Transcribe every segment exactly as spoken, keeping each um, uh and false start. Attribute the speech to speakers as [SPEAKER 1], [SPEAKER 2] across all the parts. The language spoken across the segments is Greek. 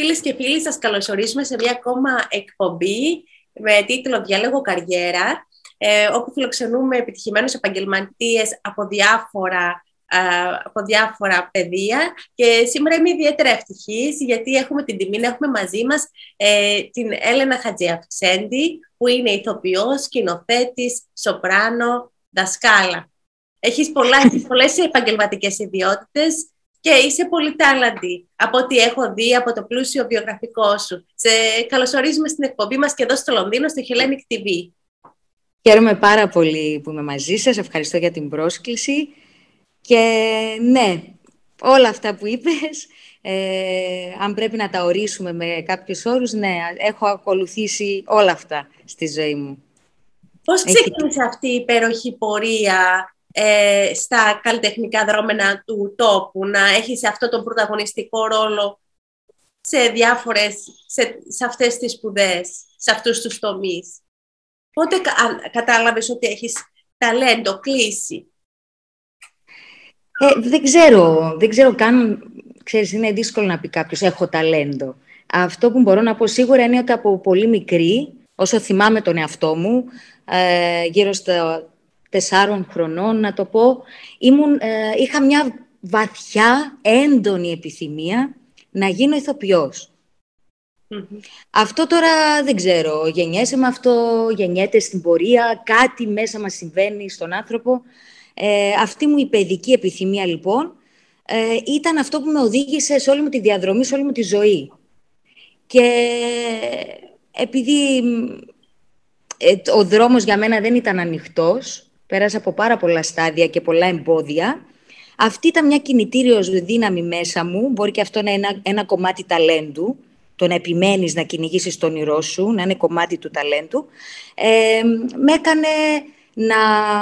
[SPEAKER 1] Φίλες και φίλοι, σας καλωσορίζουμε σε μια ακόμα εκπομπή με τίτλο «Διάλογο Καριέρα», ε, όπου φιλοξενούμε επιτυχημένους επαγγελματίες από διάφορα, ε, από διάφορα πεδία. Και σήμερα είμαι ιδιαίτερα ευτυχής, γιατί έχουμε την τιμή να έχουμε μαζί μας ε, την Έλενα Χατζιαυξέντη, που είναι ηθοποιός, σκηνοθέτης, σοπράνο, δασκάλα. Έχεις πολλά, πολλές επαγγελματικές ιδιότητες και είσαι πολύ τάλαντη, από ό,τι έχω δει από το πλούσιο βιογραφικό σου. Σε καλωσορίζουμε στην εκπομπή μας και εδώ στο Λονδίνο, στο Hellenic τι βι.
[SPEAKER 2] Χαίρομαι πάρα πολύ που είμαι μαζί σας. Ευχαριστώ για την πρόσκληση. Και ναι, όλα αυτά που είπες, ε, αν πρέπει να τα ορίσουμε με κάποιους όρους, ναι, έχω ακολουθήσει όλα αυτά στη ζωή μου.
[SPEAKER 1] Πώς ξεκίνησε Έχει... αυτή η υπέροχη πορεία ε, στα καλλιτεχνικά δρόμενα του τόπου, να έχεις αυτό τον πρωταγωνιστικό ρόλο σε διάφορες, σε, σε αυτές τις σπουδές, σε αυτούς τους τομείς? Πότε κα, κατάλαβες ότι έχεις ταλέντο, κλίση?
[SPEAKER 2] Ε, δεν ξέρω, δεν ξέρω καν, ξέρεις, είναι δύσκολο να πει κάποιος έχω ταλέντο. Αυτό που μπορώ να πω σίγουρα είναι ότι από πολύ μικρή, όσο θυμάμαι τον εαυτό μου, ε, γύρω στα τεσσάρων χρονών, να το πω, ήμουν, ε, είχα μια βαθιά, έντονη επιθυμία να γίνω ηθοποιός. Mm-hmm. Αυτό τώρα δεν ξέρω, γεννιέσαι με αυτό, γεννιέται στην πορεία, κάτι μέσα μας συμβαίνει στον άνθρωπο. Ε, αυτή μου η παιδική επιθυμία, λοιπόν, ε, ήταν αυτό που με οδήγησε σε όλη μου τη διαδρομή, σε όλη μου τη ζωή. Και επειδή ε, ο δρόμος για μένα δεν ήταν ανοιχτός, πέρασα από πάρα πολλά στάδια και πολλά εμπόδια, αυτή ήταν μια κινητήριος δύναμη μέσα μου, μπορεί και αυτό να είναι ένα, ένα κομμάτι ταλέντου, το να επιμένεις να κυνηγήσεις το όνειρό σου, να είναι κομμάτι του ταλέντου, ε, με έκανε να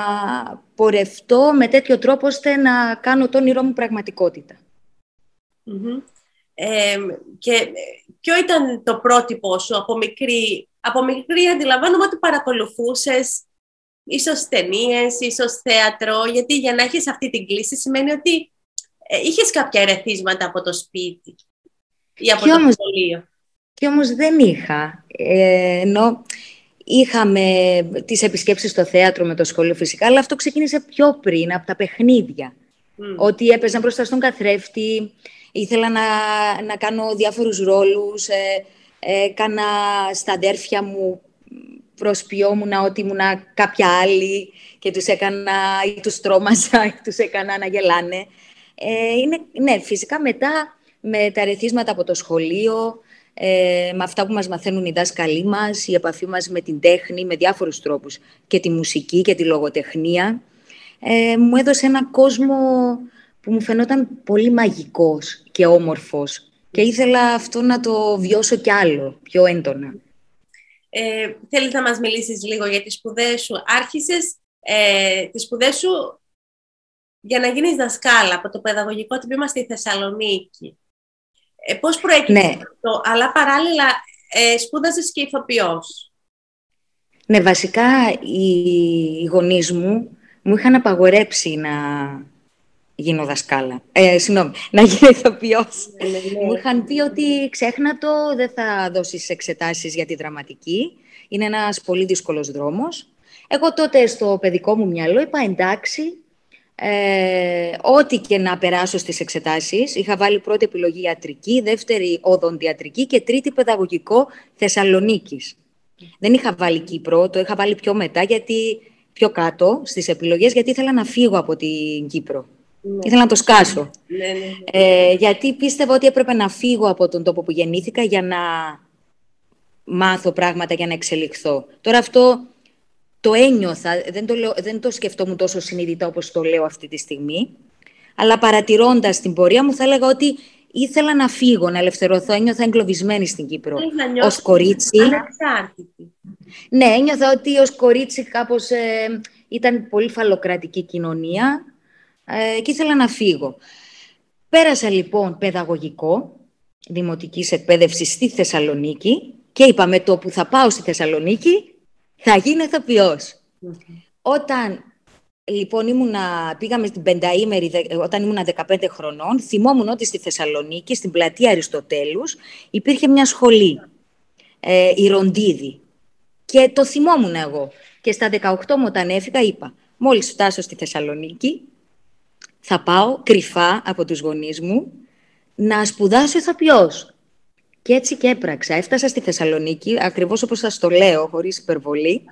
[SPEAKER 2] πορευτώ με τέτοιο τρόπο ώστε να κάνω το όνειρό μου πραγματικότητα.
[SPEAKER 1] Mm-hmm. Ε, και ποιο ήταν το πρότυπο σου από μικρή? Από μικρή αντιλαμβάνομαι ότι παρακολουθούσες ίσως ταινίες, ίσως θέατρο, γιατί για να έχεις αυτή την κλίση σημαίνει ότι ε, είχες κάποια ερεθίσματα από το σπίτι ή από και το όμως, σχολείο.
[SPEAKER 2] Και όμως δεν είχα, ε, ενώ είχαμε τις επισκέψεις στο θέατρο με το σχολείο φυσικά, αλλά αυτό ξεκίνησε πιο πριν, από τα παιχνίδια. Mm. Ότι έπαιζα μπροστά στον καθρέφτη, ήθελα να, να κάνω διάφορους ρόλους, ε, ε, έκανα στα αδέρφια μου, προσποιόμουν ότι ήμουν κάποια άλλη και τους έκανα ή τους τρόμαζα ή τους έκανα να γελάνε. Ε, είναι, ναι, φυσικά μετά με τα ερεθίσματα από το σχολείο, ε, με αυτά που μας μαθαίνουν οι δάσκαλοι μας, η επαφή μας με την τέχνη, με διάφορους τρόπους, και τη μουσική και τη λογοτεχνία, ε, μου έδωσε έναν κόσμο που μου φαινόταν πολύ μαγικός και όμορφος και ήθελα αυτό να το βιώσω κι άλλο, πιο έντονα.
[SPEAKER 1] Ε, θέλεις να μας μιλήσεις λίγο για τις σπουδές σου? Άρχισες ε, τις σπουδές σου για να γίνεις δασκάλα από το παιδαγωγικό τμήμα στη Θεσσαλονίκη. Ε, πώς προέκυψε ναι. αυτό, αλλά παράλληλα ε, σπούδασες και ηθοποιός?
[SPEAKER 2] Ναι, βασικά οι γονείς μου μου είχαν απαγορέψει να γίνω δασκάλα. Ε, συγγνώμη, να γίνω ηθοποιός. Ναι, ναι. Μου είχαν πει ότι ξέχνα το, δεν θα δώσεις εξετάσεις για τη δραματική. Είναι ένας πολύ δύσκολος δρόμος. Εγώ τότε στο παιδικό μου μυαλό είπα εντάξει, ε, ό,τι και να περάσω στις εξετάσεις. Είχα βάλει πρώτη επιλογή ιατρική, δεύτερη οδοντιατρική και τρίτη παιδαγωγικό Θεσσαλονίκης. Mm. Δεν είχα βάλει Κύπρο, το είχα βάλει πιο μετά, γιατί, πιο κάτω στις επιλογές, γιατί ήθελα να φύγω από την Κύπρο. Ναι. Ήθελα να το σκάσω.
[SPEAKER 1] Ναι, ναι, ναι.
[SPEAKER 2] Ε, γιατί πίστευα ότι έπρεπε να φύγω από τον τόπο που γεννήθηκα για να μάθω πράγματα, για να εξελιχθώ. Τώρα αυτό το ένιωθα, δεν το, λέω, δεν το σκεφτόμουν τόσο συνειδητά όπως το λέω αυτή τη στιγμή, αλλά παρατηρώντας την πορεία μου θα έλεγα ότι ήθελα να φύγω, να ελευθερωθώ. Ένιωθα εγκλωβισμένη στην Κύπρο. Ως κορίτσι.
[SPEAKER 1] Ανεξάρτητη.
[SPEAKER 2] Ναι, ένιωθα ότι ως κορίτσι κάπως ε, ήταν πολύ φαλοκρατική κοινωνία. Ε, και ήθελα να φύγω. Πέρασα λοιπόν παιδαγωγικό, δημοτικής εκπαίδευσης στη Θεσσαλονίκη και είπα με το που θα πάω στη Θεσσαλονίκη θα γίνω ηθοποιός. Mm-hmm. Όταν Λοιπόν, ήμουνα, πήγαμε στην πενταήμερη όταν ήμουνα δεκαπέντε χρονών. Θυμόμουν ότι στη Θεσσαλονίκη, στην πλατεία Αριστοτέλους, υπήρχε μια σχολή, ε, η Ροντίδη. Και το θυμόμουν εγώ. Και στα δεκαοκτώ μου όταν έφυγα είπα, μόλις φτάσω στη Θεσσαλονίκη, θα πάω κρυφά από τους γονείς μου να σπουδάσω ηθοποιός. Και έτσι και έπραξα. Έφτασα στη Θεσσαλονίκη, ακριβώς όπως σας το λέω, χωρίς υπερβολή.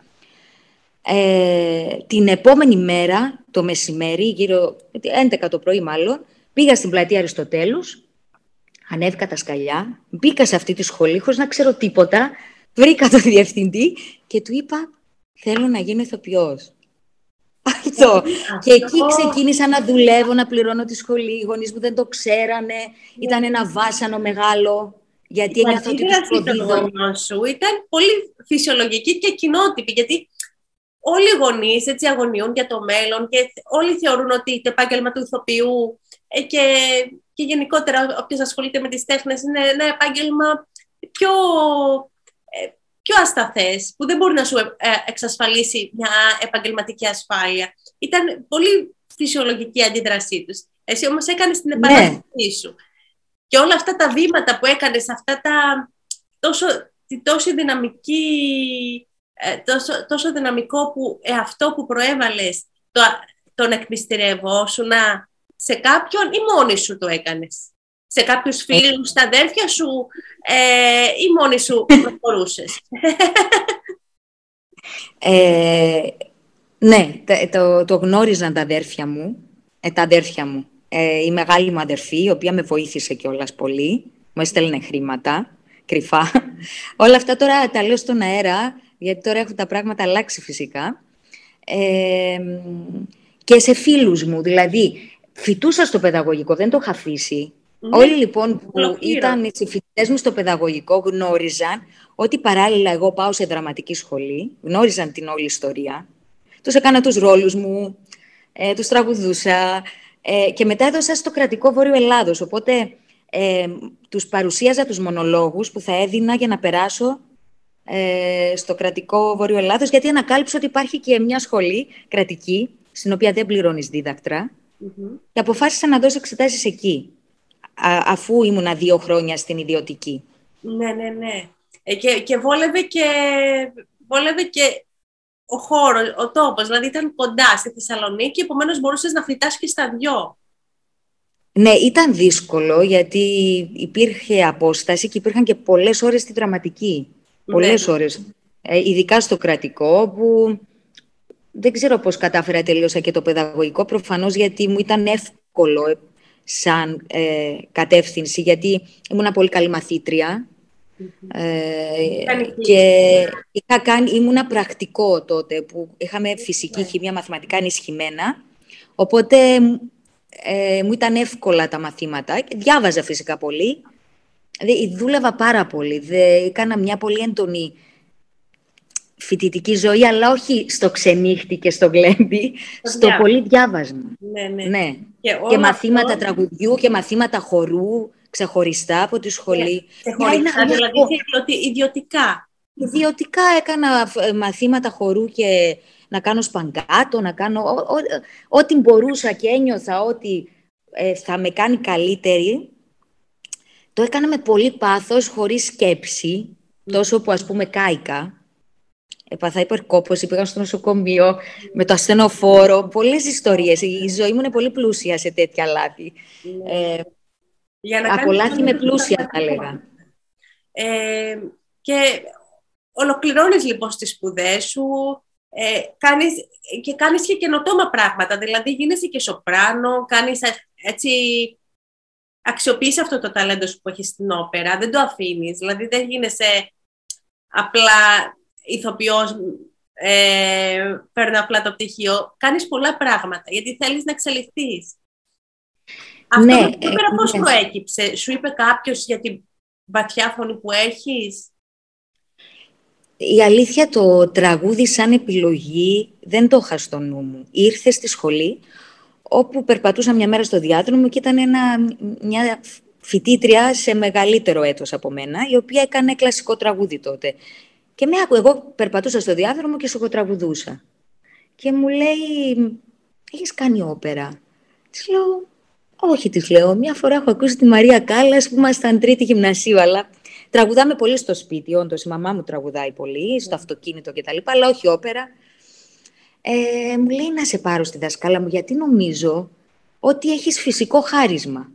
[SPEAKER 2] Ε, την επόμενη μέρα, το μεσημέρι, γύρω έντεκα το πρωί μάλλον, πήγα στην πλατεία Αριστοτέλους, ανέβηκα τα σκαλιά, μπήκα σε αυτή τη σχολή χωρίς να ξέρω τίποτα, βρήκα τον διευθυντή και του είπα θέλω να γίνω ηθοποιός. Αυτό. Και εκεί ξεκίνησα να δουλεύω, να πληρώνω τη σχολή. Οι γονείς μου δεν το ξέρανε. Ήταν ένα βάσανο μεγάλο. Γιατί ένιωθα ότι τους προδίδω.
[SPEAKER 1] Σου ήταν πολύ φυσιολογική και κοινότυπη. Γιατί όλοι οι γονείς έτσι αγωνιούν για το μέλλον και όλοι θεωρούν ότι το επάγγελμα του ηθοποιού και, και γενικότερα όποιος ασχολείται με τις τέχνες είναι ένα επάγγελμα πιο... πιο ασταθές, που δεν μπορεί να σου εξασφαλίσει μια επαγγελματική ασφάλεια. Ήταν πολύ φυσιολογική η αντίδρασή τους. Εσύ όμως έκανες την επανάστασή ναι. σου. Και όλα αυτά τα βήματα που έκανες, αυτά τα τόσο, τόσο, δυναμική, τόσο, τόσο δυναμικό που, εαυτό που προέβαλες, το, τον εκμυστηρευόσουν σε κάποιον ή μόνη σου το έκανες? Σε κάποιους φίλους, στα αδέρφια σου ε, ή μόνη σου προχωρούσες?
[SPEAKER 2] ε, ναι, το, το γνώριζαν τα αδέρφια μου. Ε, τα αδέρφια μου. Ε, η μεγάλη μου αδερφή, η οποία με βοήθησε κιόλας πολύ. Μου έστελνε χρήματα, κρυφά. Όλα αυτά τώρα τα λέω στον αέρα, γιατί τώρα έχουν τα πράγματα αλλάξει φυσικά. Ε, και σε φίλους μου, δηλαδή, φοιτούσα στο παιδαγωγικό, δεν το είχα αφήσει. Mm. Όλοι λοιπόν που Ολοκλήρο. ήταν οι συμφοιτητές μου στο παιδαγωγικό γνώριζαν ότι παράλληλα εγώ πάω σε δραματική σχολή, γνώριζαν την όλη ιστορία. Τους έκανα τους ρόλους μου, ε, τους τραγουδούσα ε, και μετά έδωσα στο κρατικό Βόρειο Ελλάδος. Οπότε ε, τους παρουσίαζα τους μονολόγους που θα έδινα για να περάσω ε, στο κρατικό Βόρειο Ελλάδος, γιατί ανακάλυψα ότι υπάρχει και μια σχολή κρατική, στην οποία δεν πληρώνεις δίδακτρα, mm-hmm. και αποφάσισα να δώσω εξετάσεις εκεί. Αφού ήμουνα δύο χρόνια στην ιδιωτική.
[SPEAKER 1] Ναι, ναι, ναι. Ε, και, και, βόλευε και βόλευε και ο χώρος, ο τόπος. Δηλαδή ήταν κοντά στη Θεσσαλονίκη, επομένως μπορούσες να φοιτάς και στα δυο.
[SPEAKER 2] Ναι, ήταν δύσκολο, γιατί υπήρχε απόσταση και υπήρχαν και πολλές ώρες στη δραματική. Ναι. Πολλές ώρες. Ε, ειδικά στο κρατικό, που δεν ξέρω πώς κατάφερα τελείωσα και το παιδαγωγικό, προφανώς γιατί μου ήταν εύκολο σαν ε, κατεύθυνση, γιατί ήμουνα πολύ καλή μαθήτρια mm-hmm. ε, και είχα κάνει, ήμουνα πρακτικό τότε, που είχαμε φυσική, χημεία, μαθηματικά ενισχυμένα, οπότε ε, μου ήταν εύκολα τα μαθήματα. Διάβαζα φυσικά πολύ, δε, δούλευα πάρα πολύ, δε, έκανα μια πολύ έντονη φοιτητική ζωή, αλλά όχι στο ξενύχτη και στο γλέμπι, στο yeah. πολύ διάβασμα.
[SPEAKER 1] Ναι, ναι.
[SPEAKER 2] ναι. Και, και μαθήματα αυτό... τραγουδιού και μαθήματα χορού, ξεχωριστά από τη σχολή.
[SPEAKER 1] Yeah. Ξεχωριστά, yeah, δηλαδή yeah. ιδιωτικά.
[SPEAKER 2] Ιδιωτικά έκανα μαθήματα χορού και να κάνω σπαγκάτο, να κάνω ό,τι μπορούσα και ένιωθα ότι ε, θα με κάνει καλύτερη. Το έκανα με πολύ πάθος, χωρίς σκέψη, mm. τόσο που ας πούμε κάηκα. Έπαθα υπερκόπωση, πήγα στο νοσοκομείο με το ασθενοφόρο. Πολλές ιστορίες. Η ζωή μου είναι πολύ πλούσια σε τέτοια λάθη. Ναι. Ε, Για να από λάθη με πλούσια, θα έλεγα.
[SPEAKER 1] Ε, και ολοκληρώνεις λοιπόν τις σπουδές σου ε, κάνεις, και κάνεις και καινοτόμα πράγματα. Δηλαδή γίνεσαι και σοπράνο, κάνεις έτσι... Αξιοποιείς αυτό το ταλέντο σου που έχεις στην όπερα, δεν το αφήνεις. Δηλαδή δεν γίνεσαι απλά... ηθοποιός, ε, παίρνω απλά το πτυχίο. Κάνεις πολλά πράγματα, γιατί θέλεις να εξελιχθείς. Αυτό
[SPEAKER 2] ναι,
[SPEAKER 1] το σήμερα πώς ναι. προέκυψε? Σου είπε κάποιος για την βαθιά φωνή που έχεις?
[SPEAKER 2] Η αλήθεια, το τραγούδι σαν επιλογή δεν το είχα στο νου μου. Ήρθε στη σχολή, όπου περπατούσα μια μέρα στο διάδρομο και ήταν ένα, μια φοιτήτρια σε μεγαλύτερο έτος από μένα, η οποία έκανε κλασικό τραγούδι τότε. Και με άκου, εγώ περπατούσα στο διάδρομο και σοκοτραγουδούσα. Και μου λέει, έχεις κάνει όπερα? Της λέω, όχι, της λέω, μια φορά έχω ακούσει τη Μαρία Κάλλας που ήμασταν τρίτη γυμνασίου, αλλά τραγουδάμε πολύ στο σπίτι, όντως, η μαμά μου τραγουδάει πολύ, στο αυτοκίνητο κτλ, αλλά όχι όπερα. Ε, μου λέει να σε πάρω στη δασκάλα μου, γιατί νομίζω ότι έχεις φυσικό χάρισμα.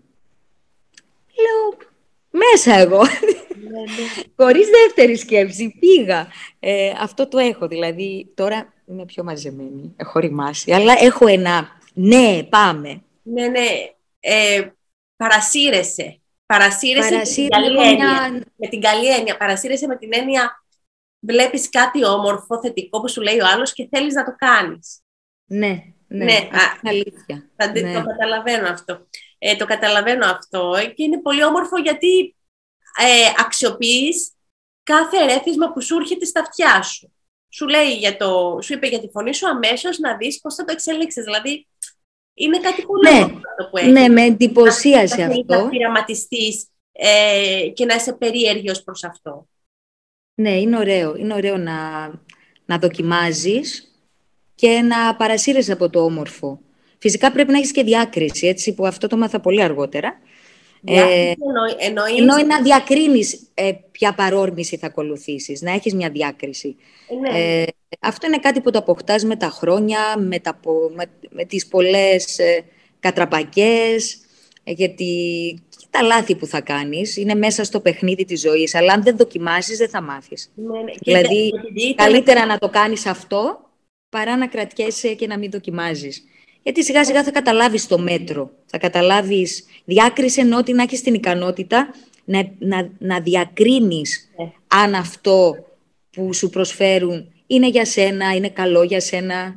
[SPEAKER 2] Λέω, μέσα εγώ.
[SPEAKER 1] Ναι, ναι.
[SPEAKER 2] Χωρίς δεύτερη σκέψη, πήγα. Ε, αυτό το έχω, δηλαδή, τώρα είμαι πιο μαζεμένη, έχω ρημάσει, αλλά έχω ένα, ναι, πάμε.
[SPEAKER 1] Ναι, ναι. Ε, παρασύρεσαι. Παρασύρεσαι με την
[SPEAKER 2] Παρασύρω
[SPEAKER 1] καλή
[SPEAKER 2] μια...
[SPEAKER 1] έννοια. Με την καλή έννοια. Παρασύρεσαι με την έννοια βλέπεις κάτι όμορφο, θετικό που σου λέει ο άλλος και θέλεις να το κάνεις.
[SPEAKER 2] Ναι, ναι,
[SPEAKER 1] Ναι,
[SPEAKER 2] αυτό είναι αλήθεια.
[SPEAKER 1] Θα,
[SPEAKER 2] Ναι.
[SPEAKER 1] Το καταλαβαίνω αυτό. Ε, το καταλαβαίνω αυτό και είναι πολύ όμορφο γιατί ε, αξιοποιείς κάθε ερέθισμα που σου έρχεται στα αυτιά σου. Σου, λέει για το, σου είπε για τη φωνή σου αμέσως να δεις πώς θα το εξελίξεις. Δηλαδή, είναι κάτι πολύ
[SPEAKER 2] Ναι,
[SPEAKER 1] όμορφο αυτό που έχεις.
[SPEAKER 2] ναι, με εντυπωσίασε
[SPEAKER 1] να,
[SPEAKER 2] αυτό.
[SPEAKER 1] Να πειραματιστείς ε, και να είσαι περίεργος προς αυτό.
[SPEAKER 2] Ναι, είναι ωραίο. Είναι ωραίο να, να δοκιμάζεις και να παρασύρεσαι από το όμορφο. Φυσικά πρέπει να έχεις και διάκριση, έτσι, που αυτό το μάθα πολύ αργότερα.
[SPEAKER 1] Διάκριση
[SPEAKER 2] Ε,
[SPEAKER 1] εννοεί, εννοείς...
[SPEAKER 2] εννοεί να διακρίνεις ε, ποια παρόρμηση θα ακολουθήσεις, να έχεις μια διάκριση.
[SPEAKER 1] Ναι.
[SPEAKER 2] Ε, αυτό είναι κάτι που το αποκτάς με τα χρόνια, με, τα, με, με τις πολλές ε, κατραπακές, ε, γιατί τα λάθη που θα κάνεις είναι μέσα στο παιχνίδι της ζωής, αλλά αν δεν δοκιμάσεις δεν θα μάθεις.
[SPEAKER 1] Ναι, ναι.
[SPEAKER 2] Δηλαδή,
[SPEAKER 1] και
[SPEAKER 2] καλύτερα
[SPEAKER 1] ήταν...
[SPEAKER 2] να το κάνεις αυτό, παρά να κρατιέσαι και να μην δοκιμάζεις. Γιατί σιγά σιγά θα καταλάβεις το μέτρο, θα καταλάβεις διάκριση, ενώ ότι να έχεις την ικανότητα να, να, να διακρίνεις
[SPEAKER 1] ναι.
[SPEAKER 2] αν αυτό που σου προσφέρουν είναι για σένα, είναι καλό για σένα,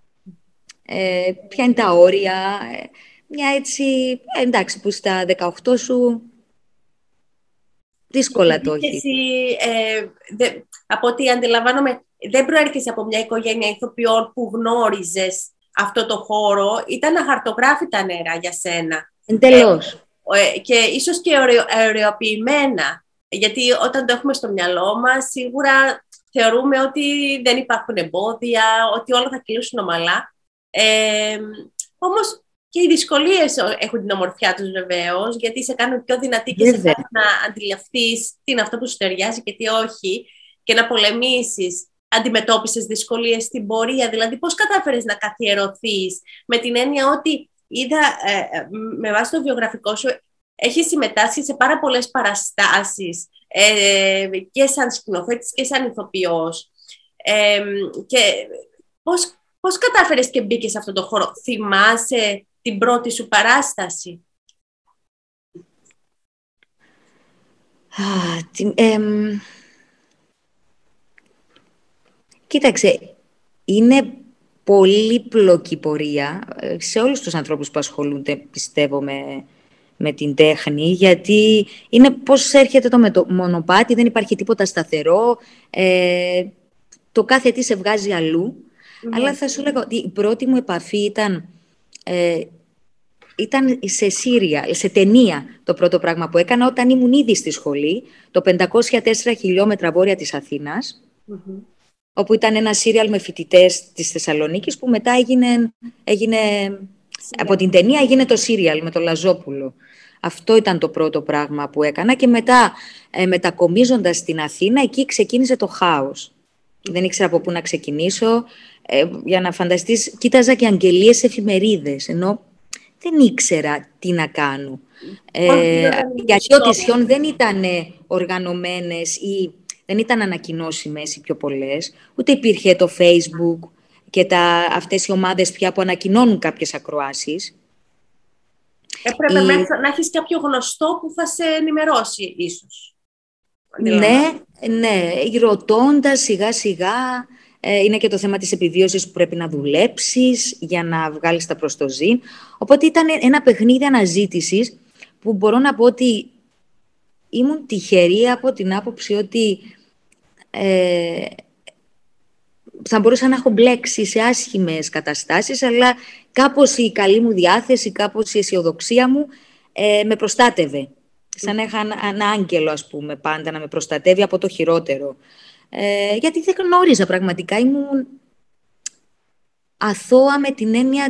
[SPEAKER 2] ε, ποια είναι τα όρια, ε, μια έτσι, ε, εντάξει, που στα δεκαοκτώ σου δύσκολα το έχει.
[SPEAKER 1] Εσύ, ε, δε, από ό,τι αντιλαμβάνομαι, δεν προέρχεσαι από μια οικογένεια ηθοποιών που γνώριζες αυτό το χώρο, ήταν αχαρτογράφητα νερά για σένα.
[SPEAKER 2] Εντελώς.
[SPEAKER 1] Ε, και ίσως και ωρεοποιημένα, γιατί όταν το έχουμε στο μυαλό μας, σίγουρα θεωρούμε ότι δεν υπάρχουν εμπόδια, ότι όλα θα κυλήσουν ομαλά. Ε, όμως και οι δυσκολίες έχουν την ομορφιά τους βεβαίως, γιατί σε κάνουν πιο δυνατή και σε κάνουν να αντιληφθείς τι είναι αυτό που σου ταιριάζει και τι όχι, και να πολεμήσεις. Αντιμετώπισες δυσκολίες στην πορεία, δηλαδή πώς κατάφερες να καθιερωθείς, με την έννοια ότι είδα, ε, με βάση το βιογραφικό σου, έχεις συμμετάσχει σε πάρα πολλές παραστάσεις, ε, και σαν σκηνοθέτης και σαν ηθοποιός. Ε, και πώς, πώς κατάφερες και μπήκες σε αυτό το χώρο? Θυμάσαι την πρώτη σου παράσταση?
[SPEAKER 2] Α, την, ε, κοίταξε, είναι πολύπλοκη πορεία σε όλους τους ανθρώπους που ασχολούνται, πιστεύω, με, με την τέχνη, γιατί είναι πώς έρχεται το, με το μονοπάτι, δεν υπάρχει τίποτα σταθερό, ε, το κάθε τι σε βγάζει αλλού. Mm-hmm. Αλλά θα σου λέγω ότι η πρώτη μου επαφή ήταν, ε, ήταν σε σύρια, σε ταινία το πρώτο πράγμα που έκανα όταν ήμουν ήδη στη σχολή, το πεντακόσια τέσσερα χιλιόμετρα βόρεια της Αθήνας, mm-hmm. όπου ήταν ένα σύριαλ με φοιτητές της Θεσσαλονίκης που μετά έγινε, έγινε από την ταινία έγινε το σύριαλ με τον Λαζόπουλο. Αυτό ήταν το πρώτο πράγμα που έκανα και μετά ε, μετακομίζοντας στην Αθήνα, εκεί ξεκίνησε το χάος. Δεν ήξερα από πού να ξεκινήσω. Ε, για να φανταστείς, κοίταζα και αγγελίες εφημερίδες, ενώ δεν ήξερα τι να κάνω. Ε, γιατί οι οντισιόν δεν ήταν οργανωμένες ή δεν ήταν ανακοινώσιμες οι πιο πολλές, ούτε υπήρχε το Facebook και τα, αυτές οι ομάδες πια που ανακοινώνουν κάποιες ακροάσεις.
[SPEAKER 1] Έπρεπε η... μέσα να έχεις κάποιο γνωστό που θα σε ενημερώσει ίσως.
[SPEAKER 2] Ναι, ναι, ρωτώντας σιγά σιγά, ε, είναι και το θέμα της επιβίωσης που πρέπει να δουλέψεις για να βγάλεις τα προς το ζήν. Οπότε ήταν ένα παιχνίδι αναζήτησης που μπορώ να πω ότι ήμουν τυχερή από την άποψη ότι ε, θα μπορούσα να έχω μπλέξει σε άσχημες καταστάσεις, αλλά κάπως η καλή μου διάθεση, κάπως η αισιοδοξία μου ε, με προστάτευε. Σαν να είχα ένα άγγελο, ας πούμε, πάντα να με προστατεύει από το χειρότερο. Ε, γιατί δεν γνώριζα πραγματικά, ήμουν αθώα με την έννοια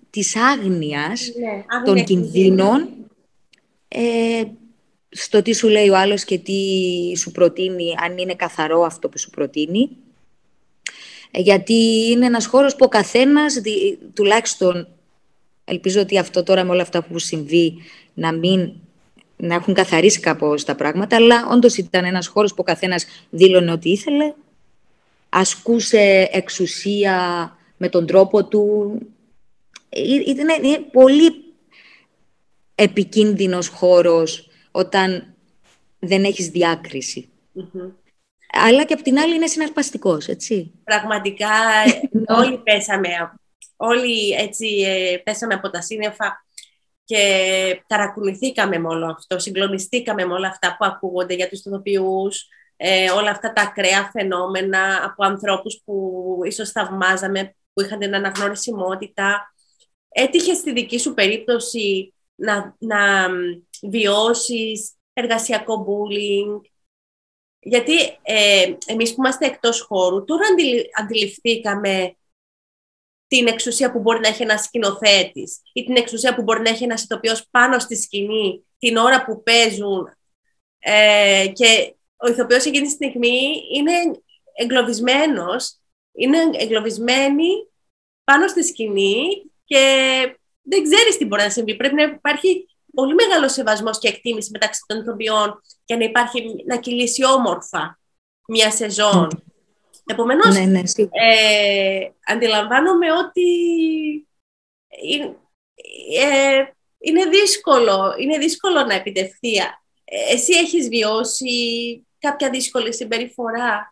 [SPEAKER 2] της άγνοιας,
[SPEAKER 1] Ναι,
[SPEAKER 2] των
[SPEAKER 1] άγνοια
[SPEAKER 2] κινδύνων, ε, στο τι σου λέει ο άλλος και τι σου προτείνει, αν είναι καθαρό αυτό που σου προτείνει. Ε, γιατί είναι ένας χώρος που ο καθένας, δι, τουλάχιστον, ελπίζω ότι αυτό τώρα με όλα αυτά που συμβεί, να μην... να έχουν καθαρίσει κάπως τα πράγματα, αλλά όντως ήταν ένας χώρος που ο καθένας δήλωνε ό,τι ήθελε, ασκούσε εξουσία με τον τρόπο του. Ήταν πολύ επικίνδυνος χώρος όταν δεν έχεις διάκριση. Mm-hmm. Αλλά και απ' την άλλη είναι συναρπαστικός, έτσι.
[SPEAKER 1] Πραγματικά όλοι πέσαμε, όλοι έτσι πέσαμε από τα σύννεφα και ταρακουνηθήκαμε με όλο αυτό, συγκλονιστήκαμε με όλα αυτά που ακούγονται για τους ηθοποιούς, ε, όλα αυτά τα ακραία φαινόμενα από ανθρώπους που ίσως θαυμάζαμε, που είχαν την αναγνωρισιμότητα. Έτυχε στη δική σου περίπτωση να, να βιώσεις εργασιακό bullying? Γιατί ε, εμείς που είμαστε εκτός χώρου, τώρα αντιληφθήκαμε την εξουσία που μπορεί να έχει ένας σκηνοθέτης ή την εξουσία που μπορεί να έχει ένας ηθοποιός πάνω στη σκηνή την ώρα που παίζουν, ε, και ο ηθοποιός εκείνη τη στιγμή είναι εγκλωβισμένος, είναι εγκλωβισμένη πάνω στη σκηνή και δεν ξέρεις τι μπορεί να συμβεί. Πρέπει να υπάρχει πολύ μεγάλο σεβασμός και εκτίμηση μεταξύ των ηθοποιών για να υπάρχει, να κυλήσει όμορφα μια σεζόν. Mm. Επομένως, ναι, ναι, ε, αντιλαμβάνομαι ότι είναι, ε, είναι, δύσκολο, είναι δύσκολο να επιτευχθεί. Εσύ έχεις βιώσει κάποια δύσκολη συμπεριφορά?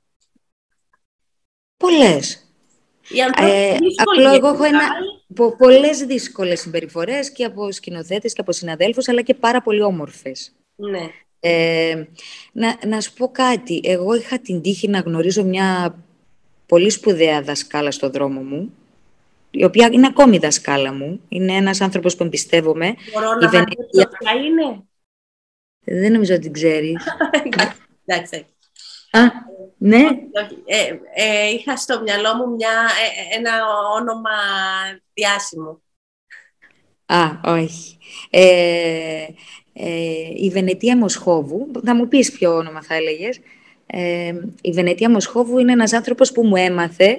[SPEAKER 2] Πολλές. Ε, απλό εγώ έχω ένα, πο, πολλές δύσκολες συμπεριφορές και από σκηνοθέτες και από συναδέλφους, αλλά και πάρα πολύ όμορφες.
[SPEAKER 1] Ναι.
[SPEAKER 2] Ε, να, να σου πω κάτι. Εγώ είχα την τύχη να γνωρίζω μια πολύ σπουδαία δασκάλα στο δρόμο μου, η οποία είναι ακόμη δασκάλα μου. Είναι ένας άνθρωπος που εμπιστεύομαι.
[SPEAKER 1] Μπορώ να μάθω ποια είναι?
[SPEAKER 2] Δεν νομίζω ότι την ξέρεις.
[SPEAKER 1] Εντάξει.
[SPEAKER 2] Α, ναι.
[SPEAKER 1] Ε, ε, είχα στο μυαλό μου μια, ε, ένα όνομα διάσημο.
[SPEAKER 2] Α, όχι. Ε, ε, η Βενετία Μοσχόβου, θα μου πεις ποιο όνομα θα έλεγες. Ε, η Βενετία Μοσχόβου είναι ένας άνθρωπος που μου έμαθε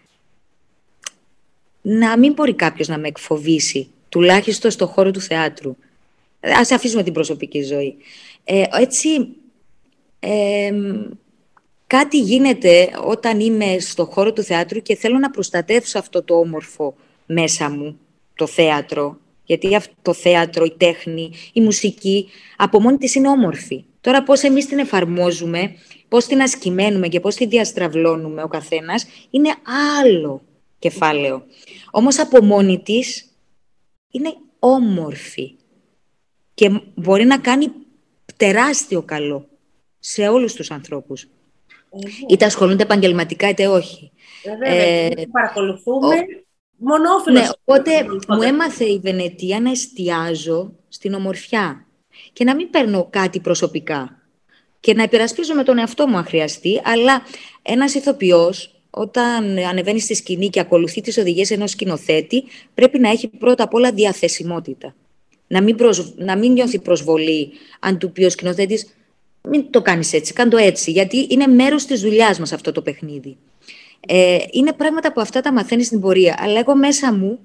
[SPEAKER 2] να μην μπορεί κάποιος να με εκφοβήσει, τουλάχιστον στον χώρο του θεάτρου. Ας αφήσουμε την προσωπική ζωή. Ε, έτσι, ε, κάτι γίνεται όταν είμαι στον χώρο του θεάτρου και θέλω να προστατεύσω αυτό το όμορφο μέσα μου, το θέατρο. Γιατί το θέατρο, η τέχνη, η μουσική, από μόνη της είναι όμορφη. Τώρα πώς εμείς την εφαρμόζουμε, πώς την ασκημένουμε και πώς την διαστραβλώνουμε ο καθένας, είναι άλλο κεφάλαιο. Όμως από μόνη της είναι όμορφη και μπορεί να κάνει τεράστιο καλό σε όλους τους ανθρώπους. Ε, είτε ασχολούνται επαγγελματικά είτε όχι.
[SPEAKER 1] Ε, ε, παρακολουθούμε... Ο... Μόνο όφελος.
[SPEAKER 2] Ναι, οπότε μου έμαθε η Βενετία να εστιάζω στην ομορφιά και να μην παίρνω κάτι προσωπικά και να υπερασπίζομαι τον εαυτό μου αν χρειαστεί, αλλά ένας ηθοποιός όταν ανεβαίνει στη σκηνή και ακολουθεί τις οδηγίες ενός σκηνοθέτη πρέπει να έχει πρώτα απ' όλα διαθεσιμότητα. Να μην, προσ... να μην νιώθει προσβολή αν του πει ο σκηνοθέτης μην το κάνεις έτσι, κάν' το έτσι, γιατί είναι μέρος της δουλειάς μας αυτό το παιχνίδι. Ε, είναι πράγματα που αυτά τα μαθαίνεις στην πορεία. Αλλά εγώ μέσα μου,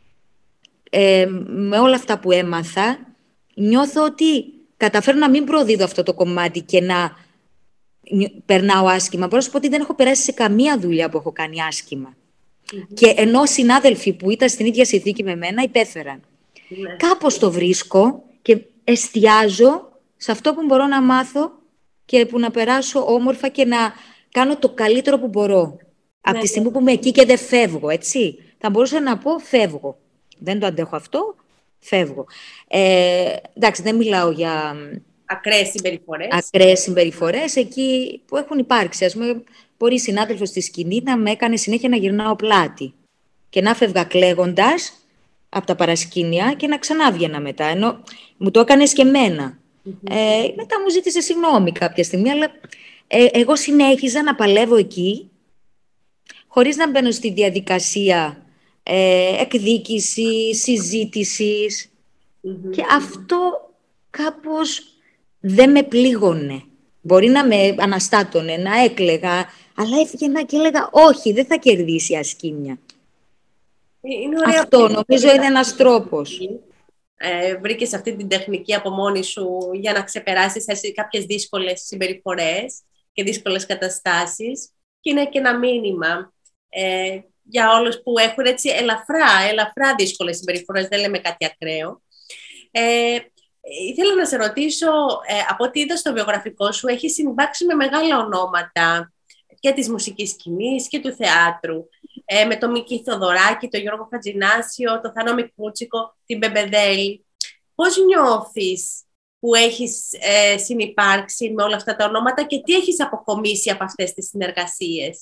[SPEAKER 2] ε, με όλα αυτά που έμαθα, νιώθω ότι καταφέρω να μην προδίδω αυτό το κομμάτι και να περνάω άσχημα. Μπορώ να σου πω ότι δεν έχω περάσει σε καμία δουλειά που έχω κάνει άσχημα. Mm-hmm. Και ενώ συνάδελφοι που ήταν στην ίδια συνθήκη με μένα υπέφεραν. Mm-hmm. Κάπως το βρίσκω και εστιάζω σε αυτό που μπορώ να μάθω και που να περάσω όμορφα και να κάνω το καλύτερο που μπορώ. Από τη στιγμή που είμαι εκεί και δεν φεύγω, έτσι. Θα μπορούσα να πω φεύγω. Δεν το αντέχω αυτό, φεύγω. Ε, εντάξει, δεν μιλάω για
[SPEAKER 1] ακραίες συμπεριφορές.
[SPEAKER 2] Ακραίες συμπεριφορές εκεί που έχουν υπάρξει. Ας πούμε, μπορεί συνάδελφος στη σκηνή να με έκανε συνέχεια να γυρνάω πλάτη και να φεύγα κλαίγοντας από τα παρασκήνια και να ξανάβγαινα μετά. Ενώ μου το έκανες και εμένα. Mm-hmm. Ε, μετά μου ζήτησε συγγνώμη κάποια στιγμή, αλλά ε, εγώ συνέχιζα να παλεύω εκεί, χωρίς να μπαίνω στη διαδικασία ε, εκδίκηση, συζήτησης.
[SPEAKER 1] Mm-hmm.
[SPEAKER 2] Και αυτό κάπως δεν με πλήγωνε. Μπορεί να με αναστάτωνε, να έκλαιγα, αλλά έφυγαινα και έλεγα όχι, δεν θα κερδίσει η ασκήμια.
[SPEAKER 1] Είναι ωραία.
[SPEAKER 2] Αυτό νομίζω είναι ένας τρόπος.
[SPEAKER 1] Ε, βρήκες αυτή την τεχνική από μόνη σου για να ξεπεράσεις κάποιες δύσκολες συμπεριφορές και δύσκολες καταστάσεις. Και είναι και ένα μήνυμα ε, για όλους που έχουν έτσι ελαφρά, ελαφρά δύσκολες συμπεριφορές, δεν λέμε κάτι ακραίο. Ε, ήθελα να σε ρωτήσω, ε, από ό,τι είδα στο βιογραφικό σου, έχεις συμπάξει με μεγάλα ονόματα και της μουσικής σκηνής και του θεάτρου. Ε, με τον Μίκη Θοδωράκη, τον Γιώργο Χατζηνάσιο, τον Θανό Μικούτσικο, την Μπεμπεδέλη. Πώς νιώθεις που έχεις ε, συνυπάρξει με όλα αυτά τα ονόματα και τι έχεις αποκομίσει από αυτές τις συνεργασίες?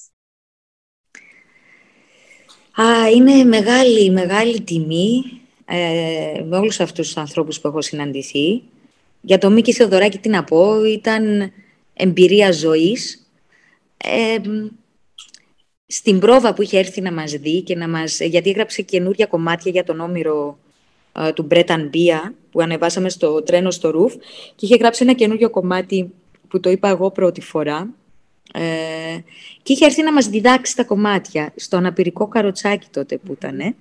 [SPEAKER 2] Α, είναι μεγάλη, μεγάλη τιμή ε, με όλους αυτούς τους ανθρώπους που έχω συναντηθεί. Για τον Μίκη Θεοδωράκη τι να πω, ήταν εμπειρία ζωής. Ε, στην πρόβα που είχε έρθει να μας δει και να μας... γιατί έγραψε καινούργια κομμάτια για τον Όμηρο ε, του Μπρέταν Μπία, που ανεβάσαμε στο τρένο στο Ρουφ, και είχε γράψει ένα καινούργιο κομμάτι που το είπα εγώ πρώτη φορά. Ε, και είχε έρθει να μας διδάξει τα κομμάτια στο αναπηρικό καροτσάκι τότε που ήταν. Ε.